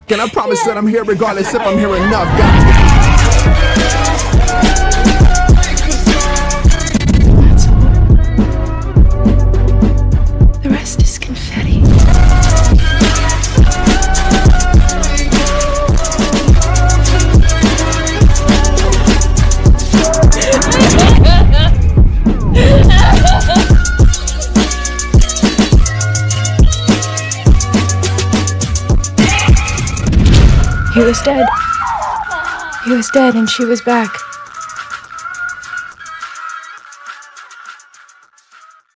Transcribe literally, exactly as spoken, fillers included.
And I promise that I'm here regardless if I'm here enough. God. That's all. The rest is confetti. He was dead. He was dead and she was back.